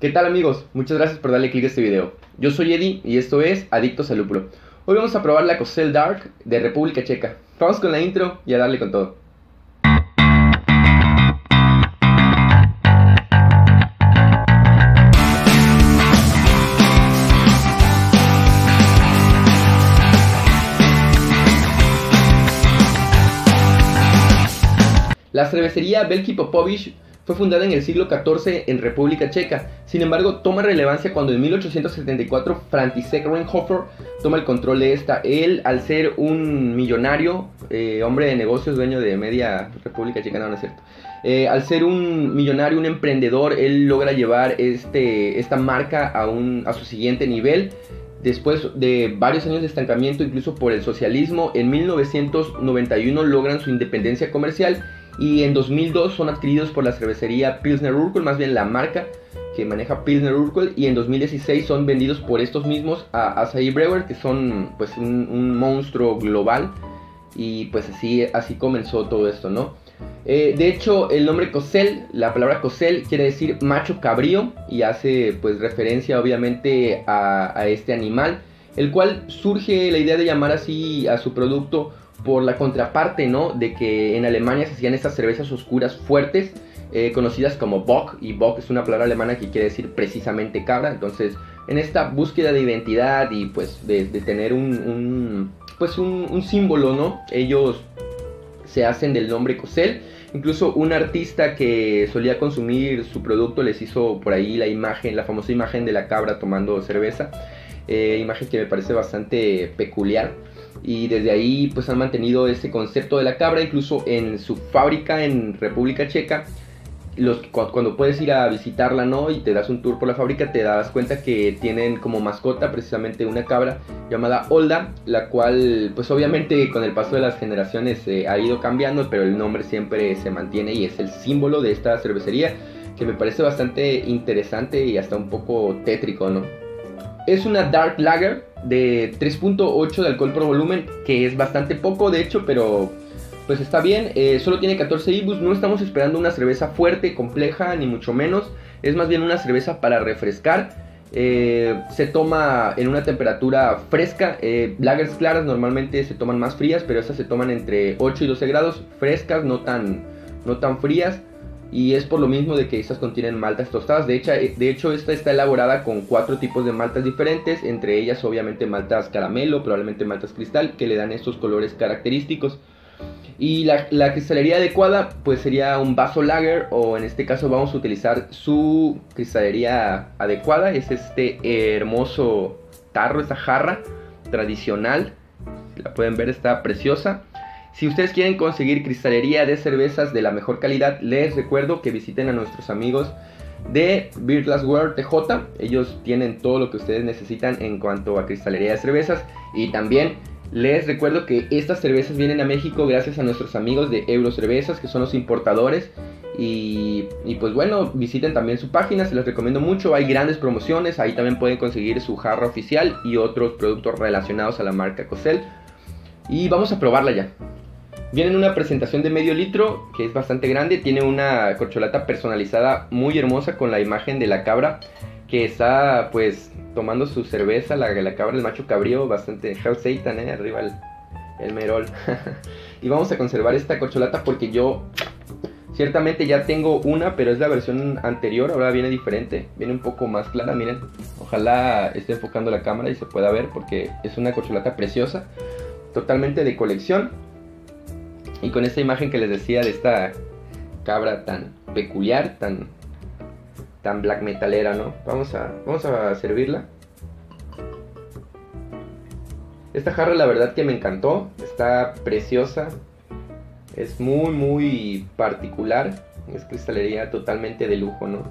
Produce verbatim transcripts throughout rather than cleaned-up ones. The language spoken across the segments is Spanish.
¿Qué tal amigos? Muchas gracias por darle clic a este video. Yo soy Eddie y esto es Adictos al Lúpulo. Hoy vamos a probar la Kozel Dark de República Checa. Vamos con la intro y a darle con todo. La cervecería Velký Popovič fue fundada en el siglo catorce en República Checa. Sin embargo, toma relevancia cuando en mil ochocientos setenta y cuatro František Renhofer toma el control de esta. Él, al ser un millonario, eh, hombre de negocios, dueño de media República Checa, no, no es cierto. Eh, al ser un millonario, un emprendedor, él logra llevar este, esta marca a, un, a su siguiente nivel. Después de varios años de estancamiento, incluso por el socialismo, en mil novecientos noventa y uno logran su independencia comercial. Y en dos mil dos son adquiridos por la cervecería Pilsner Urquell, más bien la marca que maneja Pilsner Urquell. Y en dos mil dieciséis son vendidos por estos mismos a Asahi Brewer, que son pues un, un monstruo global. Y pues así, así comenzó todo esto, ¿no? Eh, de hecho, el nombre Kozel, la palabra Kozel quiere decir macho cabrío y hace pues referencia obviamente a, a este animal, el cual surge la idea de llamar así a su producto por la contraparte, ¿no? De que en Alemania se hacían estas cervezas oscuras fuertes, eh, conocidas como Bock, y Bock es una palabra alemana que quiere decir precisamente cabra. Entonces, en esta búsqueda de identidad y pues de, de tener un, un pues un, un símbolo, ¿no? Ellos se hacen del nombre Kozel. Incluso un artista que solía consumir su producto les hizo por ahí la imagen, la famosa imagen de la cabra tomando cerveza, eh, imagen que me parece bastante peculiar. Y desde ahí pues han mantenido ese concepto de la cabra. Incluso en su fábrica en República Checa, los, cuando puedes ir a visitarla, ¿no? Y te das un tour por la fábrica, te das cuenta que tienen como mascota precisamente una cabra llamada Olda, la cual pues obviamente con el paso de las generaciones eh, ha ido cambiando, pero el nombre siempre se mantiene y es el símbolo de esta cervecería, que me parece bastante interesante y hasta un poco tétrico, ¿no? Es una Dark Lager de tres punto ocho de alcohol por volumen, que es bastante poco de hecho, pero pues está bien. Eh, solo tiene catorce I B Us, no estamos esperando una cerveza fuerte, compleja, ni mucho menos. Es más bien una cerveza para refrescar. Eh, se toma en una temperatura fresca. eh, Lagers claras normalmente se toman más frías, pero estas se toman entre ocho y doce grados, frescas, no tan, no tan frías. Y es por lo mismo de que estas contienen maltas tostadas. De hecho, de hecho, esta está elaborada con cuatro tipos de maltas diferentes. Entre ellas, obviamente, maltas caramelo, probablemente maltas cristal, que le dan estos colores característicos. Y la, la cristalería adecuada, pues sería un vaso lager. O en este caso vamos a utilizar su cristalería adecuada. Es este hermoso tarro, esta jarra tradicional. La pueden ver, está preciosa. Si ustedes quieren conseguir cristalería de cervezas de la mejor calidad, les recuerdo que visiten a nuestros amigos de Beer Glassware T J. Ellos tienen todo lo que ustedes necesitan en cuanto a cristalería de cervezas. Y también les recuerdo que estas cervezas vienen a México gracias a nuestros amigos de Eurocervezas, que son los importadores. Y, y pues bueno, visiten también su página, se les recomiendo mucho. Hay grandes promociones, ahí también pueden conseguir su jarra oficial y otros productos relacionados a la marca Kozel. Y vamos a probarla ya. Viene en una presentación de medio litro, que es bastante grande. Tiene una corcholata personalizada muy hermosa con la imagen de la cabra, que está pues tomando su cerveza, la, la cabra, el macho cabrío, bastante Hell Satan, eh, arriba el, el merol. Y vamos a conservar esta corcholata porque yo ciertamente ya tengo una, pero es la versión anterior, ahora viene diferente, viene un poco más clara, miren. Ojalá esté enfocando la cámara y se pueda ver porque es una corcholata preciosa, totalmente de colección. Y con esta imagen que les decía de esta cabra tan peculiar, tan, tan black metalera, ¿no? Vamos a, vamos a servirla. Esta jarra la verdad que me encantó, está preciosa. Es muy muy particular, es cristalería totalmente de lujo, ¿no?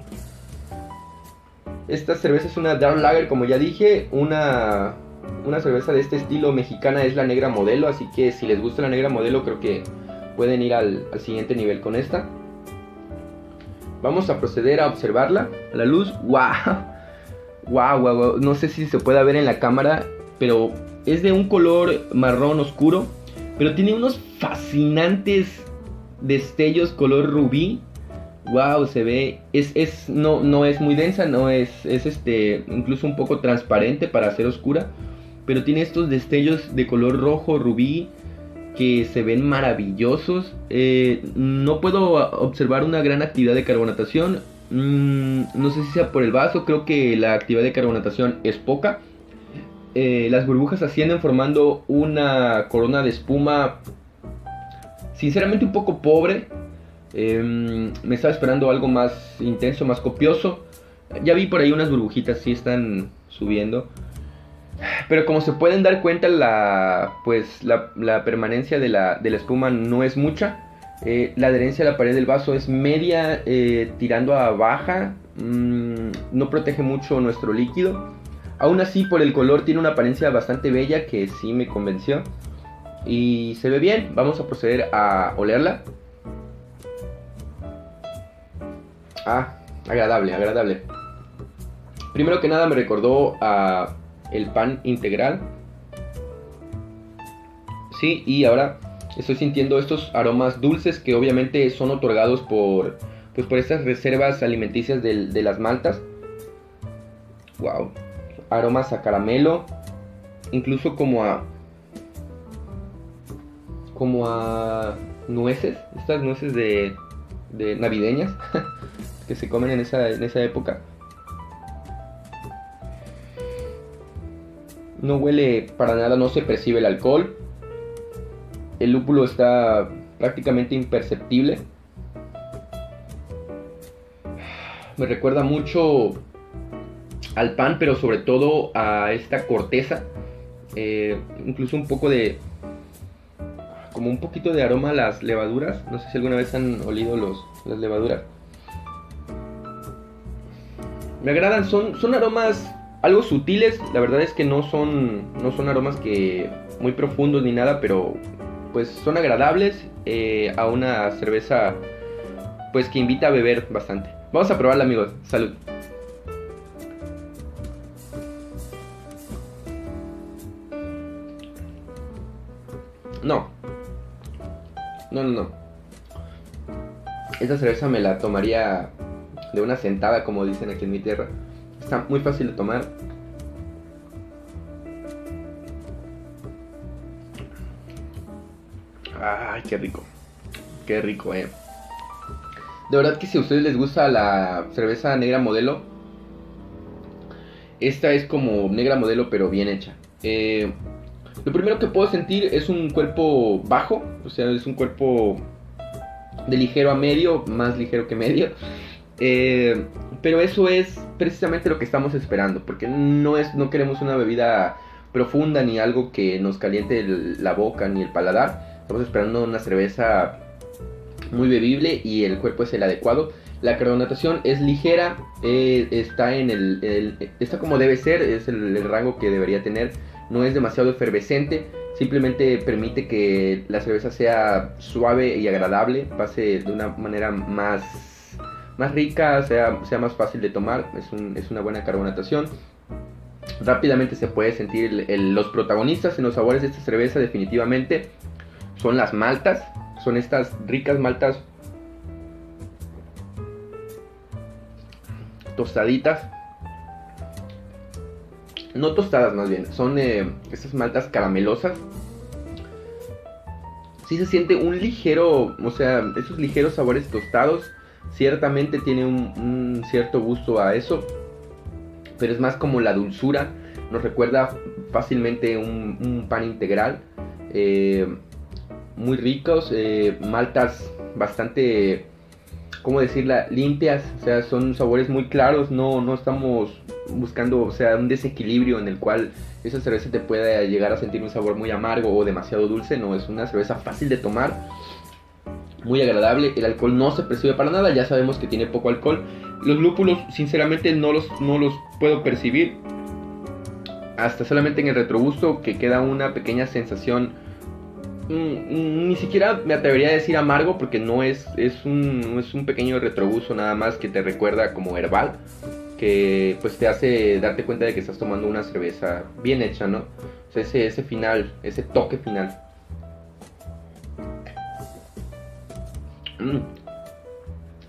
Esta cerveza es una Dark Lager, como ya dije, una... Una cerveza de este estilo mexicana es la Negra Modelo, así que si les gusta la Negra Modelo creo que pueden ir al, al siguiente nivel con esta. Vamos a proceder a observarla a la luz. ¡Wow! ¡Wow! ¡Wow! No sé si se puede ver en la cámara, pero es de un color marrón oscuro, pero tiene unos fascinantes destellos color rubí Wow, se ve, es, es, no, no es muy densa, no es, es este, incluso un poco transparente para ser oscura, pero tiene estos destellos de color rojo, rubí, que se ven maravillosos. Eh, no puedo observar una gran actividad de carbonatación, mm, no sé si sea por el vaso, creo que la actividad de carbonatación es poca. Eh, las burbujas ascienden formando una corona de espuma, sinceramente un poco pobre. Eh, me estaba esperando algo más intenso, más copioso. Ya vi por ahí unas burbujitas, sí están subiendo. Pero como se pueden dar cuenta, la, pues, la, la permanencia de la, de la espuma no es mucha. Eh, la adherencia a la pared del vaso es media, eh, tirando a baja. Mm, no protege mucho nuestro líquido. Aún así, por el color tiene una apariencia bastante bella que sí me convenció. Y se ve bien. Vamos a proceder a olerla. Ah, agradable, agradable. Primero que nada me recordó a el pan integral. Sí, y ahora estoy sintiendo estos aromas dulces que obviamente son otorgados por, pues por estas reservas alimenticias de, de las maltas. Wow. Aromas a caramelo, incluso como a como a nueces, estas nueces de, de navideñas que se comen en esa, en esa época. No huele para nada, no se percibe el alcohol. El lúpulo está prácticamente imperceptible. Me recuerda mucho al pan, pero sobre todo a esta corteza. Eh, incluso un poco de... como un poquito de aroma a las levaduras. No sé si alguna vez han olido los, las levaduras. Me agradan, son, son aromas algo sutiles. La verdad es que no son, no son aromas que muy profundos ni nada, pero pues son agradables eh, a una cerveza pues que invita a beber bastante. Vamos a probarla, amigos. Salud. No. No, no, no. Esta cerveza me la tomaría de una sentada, como dicen aquí en mi tierra. Está muy fácil de tomar. Ay, qué rico. Qué rico, eh. De verdad que si a ustedes les gusta la cerveza negra modelo, esta es como negra modelo pero bien hecha. Eh, lo primero que puedo sentir es un cuerpo bajo, o sea, es un cuerpo de ligero a medio, más ligero que medio. Eh, pero eso es precisamente lo que estamos esperando, porque no, es, no queremos una bebida profunda ni algo que nos caliente el, la boca ni el paladar. Estamos esperando una cerveza muy bebible y el cuerpo es el adecuado. La carbonatación es ligera, eh, está en el, el está como debe ser, es el, el rango que debería tener. No es demasiado efervescente, simplemente permite que la cerveza sea suave y agradable, pase de una manera más, más rica, sea, sea más fácil de tomar. Es, un, es una buena carbonatación. Rápidamente se puede sentir el, el, los protagonistas en los sabores de esta cerveza definitivamente son las maltas. Son estas ricas maltas tostaditas. No tostadas, más bien. Son eh, estas maltas caramelosas. Sí se siente un ligero, o sea, esos ligeros sabores tostados. Ciertamente tiene un, un cierto gusto a eso, pero es más como la dulzura. Nos recuerda fácilmente un, un pan integral. Eh, muy ricos, eh, maltas bastante, ¿cómo decirla? Limpias, o sea, son sabores muy claros, no, no estamos buscando, o sea, un desequilibrio en el cual esa cerveza te pueda llegar a sentir un sabor muy amargo o demasiado dulce. No, es una cerveza fácil de tomar, muy agradable. El alcohol no se percibe para nada, ya sabemos que tiene poco alcohol. Los lúpulos, sinceramente, no los, no los puedo percibir, hasta solamente en el retrogusto, que queda una pequeña sensación. Mm, ni siquiera me atrevería a decir amargo, porque no es, es, un, es un pequeño retrogusto nada más que te recuerda como herbal, que pues te hace darte cuenta de que estás tomando una cerveza bien hecha, ¿no? O sea, ese, ese final, ese toque final. Mm.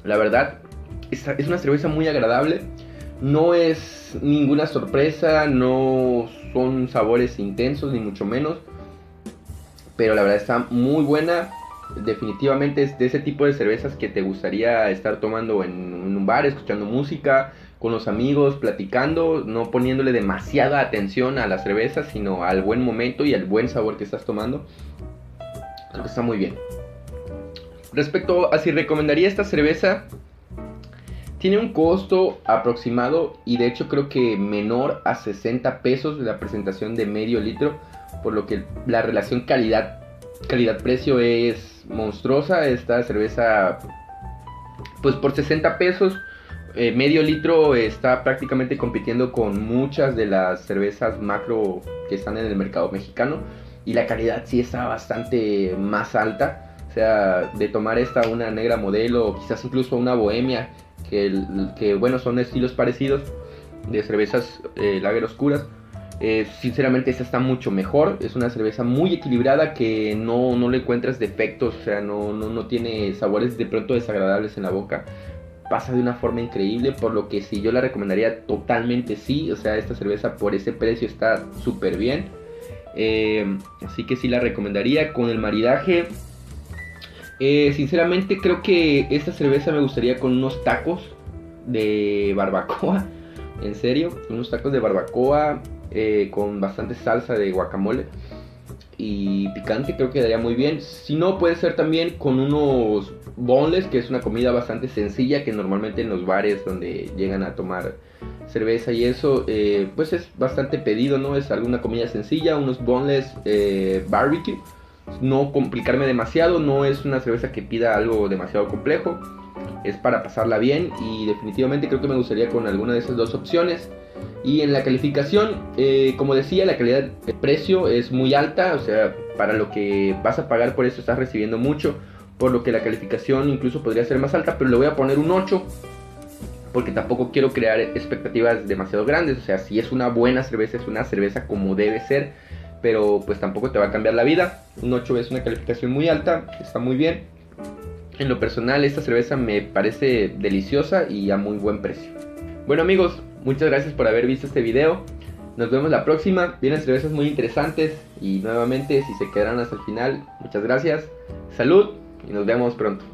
La verdad, es, es una cerveza muy agradable. No es ninguna sorpresa, no son sabores intensos ni mucho menos, pero la verdad está muy buena. Definitivamente es de ese tipo de cervezas que te gustaría estar tomando en, en un bar, escuchando música, con los amigos, platicando, no poniéndole demasiada atención a la cerveza, sino al buen momento y al buen sabor que estás tomando. Creo que está muy bien. Respecto a si recomendaría esta cerveza, tiene un costo aproximado y de hecho creo que menor a sesenta pesos de la presentación de medio litro, por lo que la relación calidad calidad-precio es monstruosa. Esta cerveza, pues por sesenta pesos, eh, medio litro, está prácticamente compitiendo con muchas de las cervezas macro que están en el mercado mexicano, y la calidad sí está bastante más alta. O sea, de tomar esta, una negra modelo, o quizás incluso una bohemia, que, que bueno, son estilos parecidos de cervezas eh, lager oscuras. Eh, sinceramente esta está mucho mejor. Es una cerveza muy equilibrada que no, no le encuentras defectos, o sea, no, no, no tiene sabores de pronto desagradables en la boca. Pasa de una forma increíble, por lo que sí, yo la recomendaría totalmente, sí. O sea, esta cerveza por ese precio está súper bien. Eh, así que sí la recomendaría con el maridaje. Eh, sinceramente creo que esta cerveza me gustaría con unos tacos de barbacoa. En serio, unos tacos de barbacoa eh, con bastante salsa de guacamole y picante, creo que daría muy bien. Si no, puede ser también con unos boneless, que es una comida bastante sencilla que normalmente en los bares donde llegan a tomar cerveza y eso, eh, pues es bastante pedido, ¿no? Es alguna comida sencilla, unos boneless eh, barbecue. No complicarme demasiado, no es una cerveza que pida algo demasiado complejo, es para pasarla bien, y definitivamente creo que me gustaría con alguna de esas dos opciones. Y en la calificación, eh, como decía, la calidad de precio es muy alta, o sea, para lo que vas a pagar por esto estás recibiendo mucho, por lo que la calificación incluso podría ser más alta, pero le voy a poner un ocho, porque tampoco quiero crear expectativas demasiado grandes. O sea, si es una buena cerveza, es una cerveza como debe ser, pero pues tampoco te va a cambiar la vida. Un ocho es una calificación muy alta, está muy bien. En lo personal, esta cerveza me parece deliciosa y a muy buen precio. Bueno amigos, muchas gracias por haber visto este video. Nos vemos la próxima. Vienen cervezas muy interesantes, y nuevamente, si se quedaron hasta el final, muchas gracias. Salud y nos vemos pronto.